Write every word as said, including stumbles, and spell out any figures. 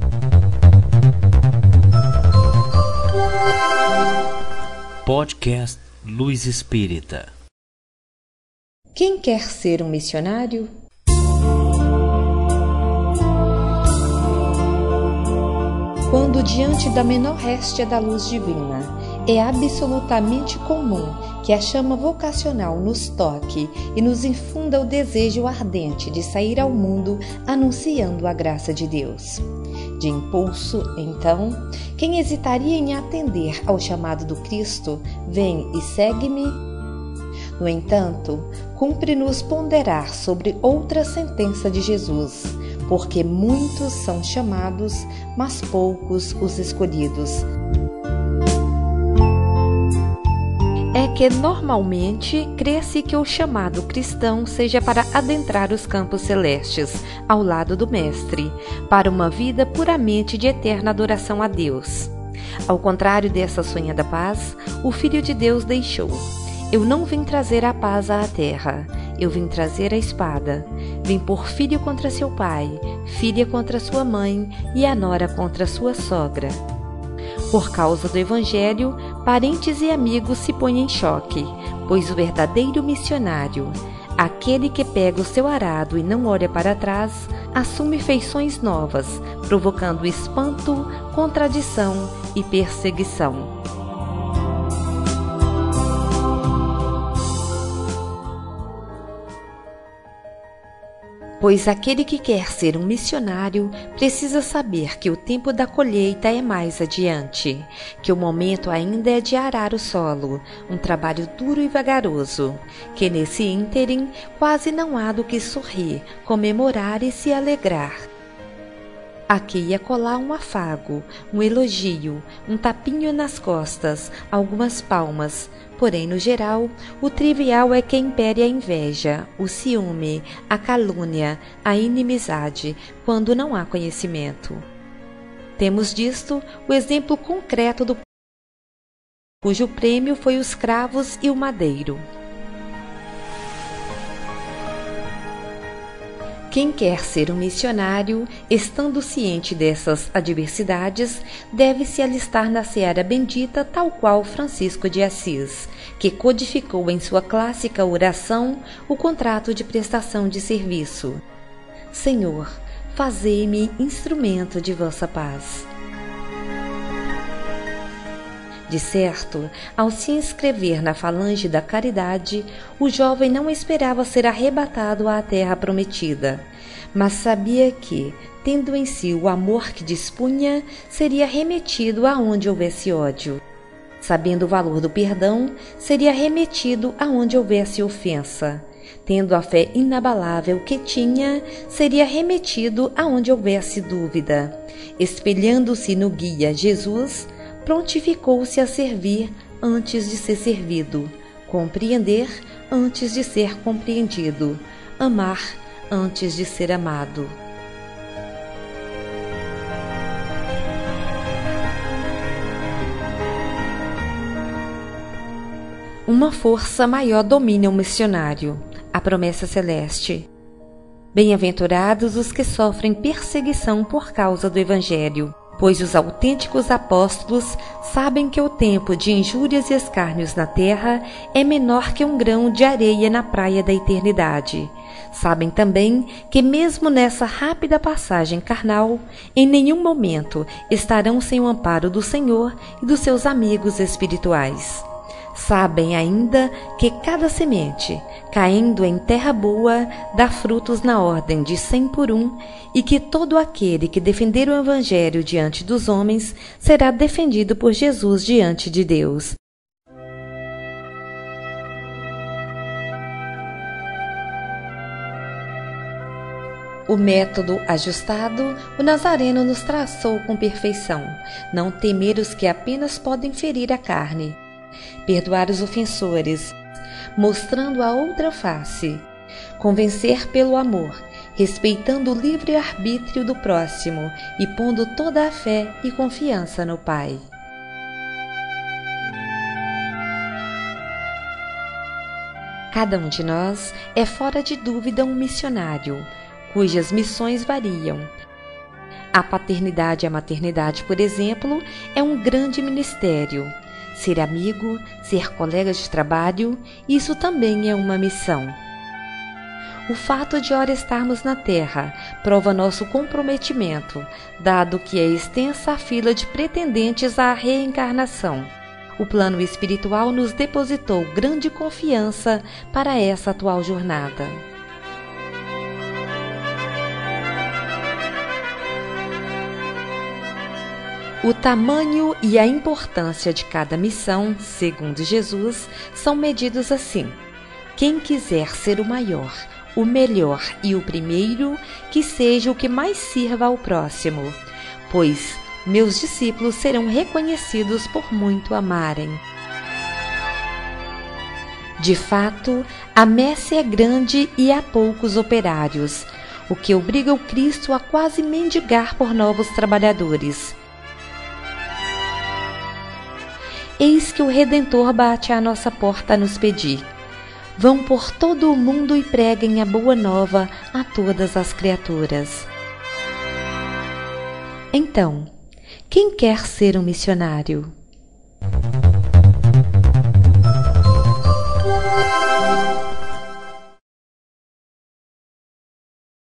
Podcast Luz Espírita. Quem quer ser um missionário? Quando diante da menor réstia da luz divina, é absolutamente comum que a chama vocacional nos toque e nos infunda o desejo ardente de sair ao mundo anunciando a graça de Deus. De impulso, então, quem hesitaria em atender ao chamado do Cristo, vem e segue-me? No entanto, cumpre-nos ponderar sobre outra sentença de Jesus, porque muitos são chamados, mas poucos os escolhidos. É que normalmente crê-se que o chamado cristão seja para adentrar os campos celestes, ao lado do Mestre, para uma vida puramente de eterna adoração a Deus. Ao contrário dessa sonhada paz, o Filho de Deus deixou: eu não vim trazer a paz à terra, eu vim trazer a espada. Vim pôr filho contra seu pai, filha contra sua mãe e a nora contra sua sogra. Por causa do Evangelho, parentes e amigos se põem em choque, pois o verdadeiro missionário, aquele que pega o seu arado e não olha para trás, assume feições novas, provocando espanto, contradição e perseguição. Pois aquele que quer ser um missionário precisa saber que o tempo da colheita é mais adiante, que o momento ainda é de arar o solo, um trabalho duro e vagaroso, que nesse ínterim quase não há do que sorrir, comemorar e se alegrar. Aqui e acolá um afago, um elogio, um tapinho nas costas, algumas palmas. Porém, no geral, o trivial é que impere a inveja, o ciúme, a calúnia, a inimizade, quando não há conhecimento. Temos disto o exemplo concreto do cujo prêmio foi os cravos e o madeiro. Quem quer ser um missionário, estando ciente dessas adversidades, deve se alistar na seara bendita, tal qual Francisco de Assis, que codificou em sua clássica oração o contrato de prestação de serviço. Senhor, fazei-me instrumento de vossa paz. De certo, ao se inscrever na falange da caridade, o jovem não esperava ser arrebatado à terra prometida, mas sabia que, tendo em si o amor que dispunha, seria remetido aonde houvesse ódio. Sabendo o valor do perdão, seria remetido aonde houvesse ofensa. Tendo a fé inabalável que tinha, seria remetido aonde houvesse dúvida. Espelhando-se no guia Jesus, prontificou-se a servir antes de ser servido, compreender antes de ser compreendido, amar antes de ser amado. Uma força maior domina o missionário, a promessa celeste. Bem-aventurados os que sofrem perseguição por causa do Evangelho, pois os autênticos apóstolos sabem que o tempo de injúrias e escárnios na terra é menor que um grão de areia na praia da eternidade. Sabem também que mesmo nessa rápida passagem carnal, em nenhum momento estarão sem o amparo do Senhor e dos seus amigos espirituais. Sabem ainda que cada semente, caindo em terra boa, dá frutos na ordem de cem por um, e que todo aquele que defender o Evangelho diante dos homens será defendido por Jesus diante de Deus. O método ajustado, o Nazareno nos traçou com perfeição: não temer os que apenas podem ferir a carne, perdoar os ofensores, mostrando a outra face, convencer pelo amor, respeitando o livre-arbítrio do próximo e pondo toda a fé e confiança no Pai. Cada um de nós é fora de dúvida um missionário, cujas missões variam. A paternidade e a maternidade, por exemplo, é um grande ministério. Ser amigo, ser colega de trabalho, isso também é uma missão. O fato de ora estarmos na Terra prova nosso comprometimento, dado que é extensa a fila de pretendentes à reencarnação. O plano espiritual nos depositou grande confiança para essa atual jornada. O tamanho e a importância de cada missão, segundo Jesus, são medidos assim: quem quiser ser o maior, o melhor e o primeiro, que seja o que mais sirva ao próximo, pois meus discípulos serão reconhecidos por muito amarem. De fato, a messe é grande e há poucos operários, o que obriga o Cristo a quase mendigar por novos trabalhadores. Eis que o Redentor bate à nossa porta a nos pedir: vão por todo o mundo e preguem a boa nova a todas as criaturas. Então, quem quer ser um missionário?